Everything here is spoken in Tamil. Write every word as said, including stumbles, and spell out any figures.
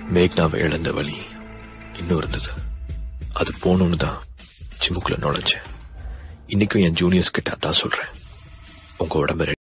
மேக்னாவை இழந்த வழி இன்னும் இருந்தது. அது போகணும்னு தான் ஜிம்முக்குள்ள நுழைஞ்சேன். இன்னைக்கும் என் ஜூனியர்ஸ் கிட்ட அதான் சொல்றேன், உங்க உடம்பு